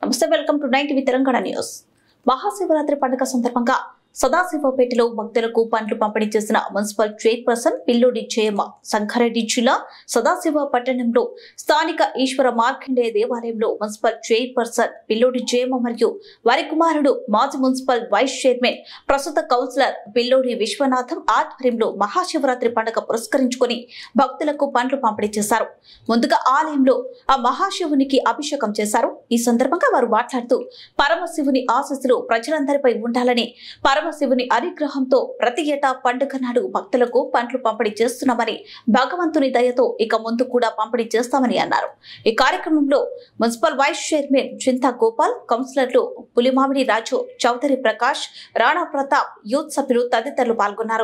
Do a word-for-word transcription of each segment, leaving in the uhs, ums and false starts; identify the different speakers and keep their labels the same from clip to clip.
Speaker 1: నమస్తే, welcome to nine TV Telangana news. Mahashivratri పండుగ సందర్భంగా సదాశివపేటలో భక్తులకు పండ్లు పంపిణీ చేసిన మున్సిపల్ చైర్పర్సన్ పిల్లోడి జయమ్మ. సంగారెడ్డి జిల్లా సదాశివ పట్టణంలో స్థానిక ఈశ్వర మార్కండేయ దేవాలయంలో మున్సిపల్ చైర్పర్సన్ పిల్లోడి జయమ్మ మరియు వారి కుమారుడు మాజీ మున్సిపల్ వైస్ చైర్మన్ ప్రస్తుత కౌన్సిలర్ పిల్లోడి విశ్వనాథం ఆధ్వర్యంలో మహాశివరాత్రి పండుగ పురస్కరించుకుని భక్తులకు పండ్లు పంపిణీ చేశారు. ముందుగా ఆలయంలో ఆ మహాశివునికి అభిషేకం చేశారు. ఈ సందర్భంగా వారు మాట్లాడుతూ పరమశివుని ఆశీస్సులు ప్రజలందరిపై ఉండాలని, పరమశివుని అనుగ్రహంతో ప్రతి ఏటా పండుగ నాడు భక్తులకు పండ్లు పంపిణీ చేస్తున్నామని, భగవంతుని దయతో ఇక ముందు కూడా పంపిణీ చేస్తామని అన్నారు. ఈ కార్యక్రమంలో municipal vice chairman Chinta Gopal, కౌన్సిలర్లు పులిమామిడి రాజు, చౌదరి ప్రకాష్, రాణా ప్రతాప్, యూత్ సభ్యులు తదితరులు పాల్గొన్నారు.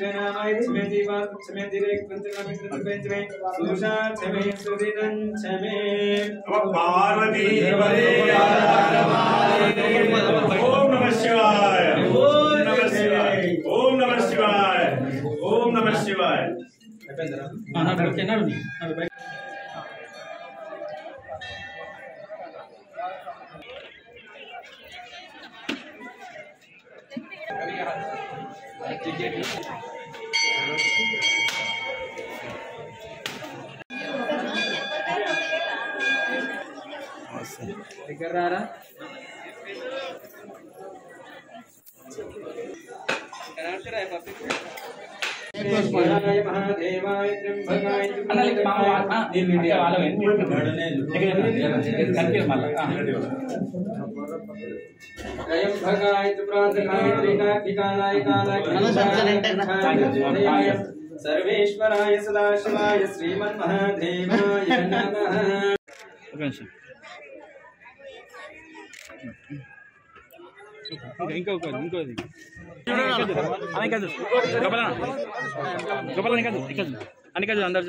Speaker 2: सर्वेश्वराय सदाशिवाय श्रीमन्महादेवाय नमः.
Speaker 3: ఇంకో ఇంకో గోపాల కాదు ఇక్కడ అని కాదు అందరు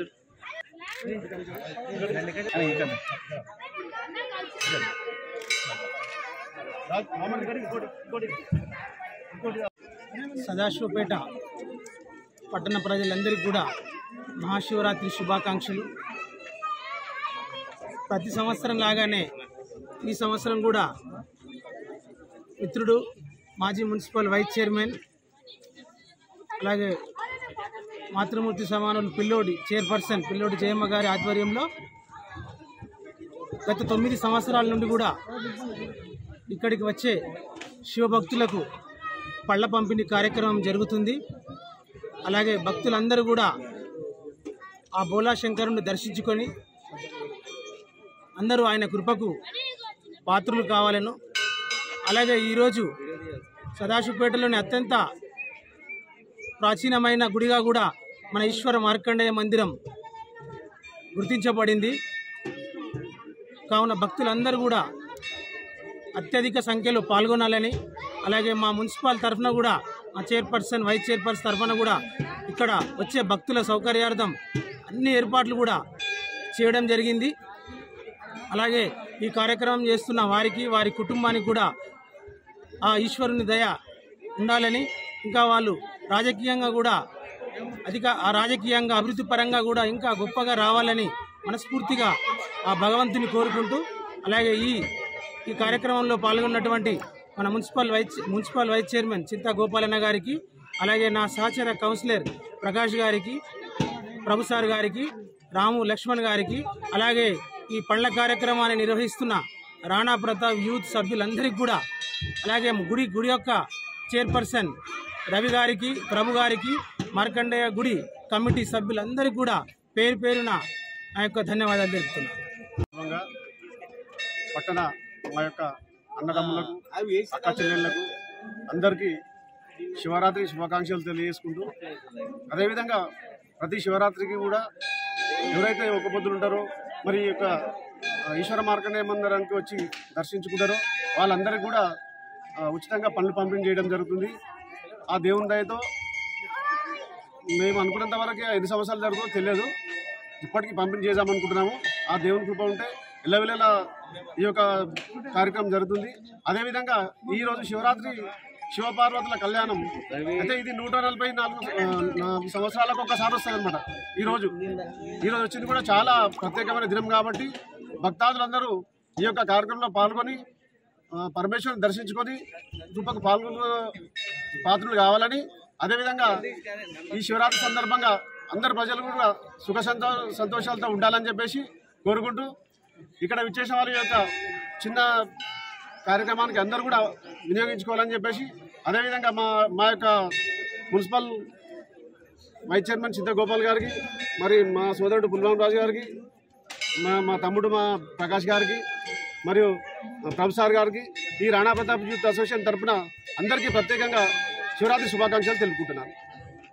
Speaker 4: సదాశివపేట పట్టణ ప్రజలందరికీ కూడా మహాశివరాత్రి శుభాకాంక్షలు. ప్రతి సంవత్సరం లాగానే ఈ సంవత్సరం కూడా మిత్రుడు మాజీ మున్సిపల్ వైస్ చైర్మన్, అలాగే మాతృమూర్తి సమానులు పిల్లోడి చైర్పర్సన్ పిల్లోడి జయమ్మ గారి ఆధ్వర్యంలో గత తొమ్మిది సంవత్సరాల నుండి కూడా ఇక్కడికి వచ్చే శివభక్తులకు పళ్ళ పంపిణీ కార్యక్రమం జరుగుతుంది. అలాగే భక్తులందరూ కూడా ఆ బోలా శంకరుని దర్శించుకొని అందరూ ఆయన కృపకు పాత్రులు కావాలను. అలాగే ఈరోజు సదాశివపేటలోని అత్యంత ప్రాచీనమైన గుడిగా కూడా మన ఈశ్వర మార్కండేయ మందిరం గుర్తించబడింది. కావున భక్తులందరూ కూడా అత్యధిక సంఖ్యలో పాల్గొనాలని, అలాగే మా మున్సిపల్ తరఫున కూడా మా చైర్పర్సన్ వైస్ చైర్పర్సన్ తరఫున కూడా ఇక్కడ వచ్చే భక్తుల సౌకర్యార్థం అన్ని ఏర్పాట్లు కూడా చేయడం జరిగింది. అలాగే ఈ కార్యక్రమం చేస్తున్న వారికి, వారి కుటుంబానికి కూడా ఆ ఈశ్వరుని దయ ఉండాలని, ఇంకా వాళ్ళు రాజకీయంగా కూడా అధిక ఆ రాజకీయంగా అభివృద్ధి పరంగా కూడా ఇంకా గొప్పగా రావాలని మనస్ఫూర్తిగా ఆ భగవంతుని కోరుకుంటూ, అలాగే ఈ ఈ కార్యక్రమంలో పాల్గొన్నటువంటి మన municipal vice municipal vice chairman Chinta గోపాలన్న గారికి, అలాగే నా సహచర కౌన్సిలర్ ప్రకాష్ గారికి, ప్రభు సార్ గారికి, రాము లక్ష్మణ్ గారికి, అలాగే ఈ పండ్ల కార్యక్రమాన్ని నిర్వహిస్తున్న రాణా ప్రతాప్ యూత్ సభ్యులందరికీ కూడా, అలాగే గుడి గుడి యొక్క చైర్పర్సన్ రవి గారికి, ప్రభు గారికి, మార్కండేయ గుడి కమిటీ సభ్యులందరికీ కూడా పేరు పేరున నా యొక్క ధన్యవాదాలు తెలుపుతున్నాను.
Speaker 5: పట్టణ మా యొక్క అన్నదమ్ములకు, అక్క చెల్లెళ్లకు అందరికీ శివరాత్రి శుభాకాంక్షలు తెలియజేసుకుంటూ, అదేవిధంగా ప్రతి శివరాత్రికి కూడా ఎవరైతే ఒక పొద్దులు ఉంటారో మరి ఈ యొక్క ఈశ్వర మార్కండేయ మందిరానికి వచ్చి దర్శించుకుంటారో వాళ్ళందరికీ కూడా ఉచితంగా పనులు పంపిణీ చేయడం జరుగుతుంది. ఆ దేవుని దయతో మేము అనుకున్నంత వరకు ఎన్ని సంవత్సరాలు జరుగుతుందో తెలియదు, ఇప్పటికీ పంపిణీ చేద్దామనుకుంటున్నాము. ఆ దేవుని కృప ఉంటే ఎల్లవేళలా ఈ యొక్క కార్యక్రమం జరుగుతుంది. అదేవిధంగా ఈరోజు శివరాత్రి శివపార్వతుల కళ్యాణం అయితే ఇది నూట నలభై నాలుగు సంవత్సరాలకు ఒకసారి వస్తుంది అనమాట. ఈరోజు ఈరోజు వచ్చింది కూడా చాలా ప్రత్యేకమైన దినం కాబట్టి భక్తాదులందరూ ఈ యొక్క కార్యక్రమంలో పాల్గొని పరమేశ్వరుని దర్శించుకొని కృపకు పాల్గొన పాత్రలు కావాలని, అదేవిధంగా ఈ శివరాత్రి సందర్భంగా అందరు ప్రజలు కూడా సుఖ సంతో సంతోషాలతో ఉండాలని చెప్పేసి కోరుకుంటూ, ఇక్కడ విచ్చేసిన వారి యొక్క చిన్న కార్యక్రమానికి అందరూ కూడా వినియోగించుకోవాలని చెప్పేసి, అదేవిధంగా మా మా యొక్క మున్సిపల్ వైస్ చైర్మన్ సిద్ధ గోపాల్ గారికి, మరి మా సోదరుడు పుల్వాం రాజు గారికి, మా మా తమ్ముడు మా ప్రకాష్ గారికి, మరియు ప్రభు సార్ గారికి, ఈ రాణా ప్రతాప్ యూత్ అసోసియేషన్ తరఫున అందరికీ ప్రత్యేకంగా శివరాత్రి శుభాకాంక్షలు తెలుపుకుంటున్నాను.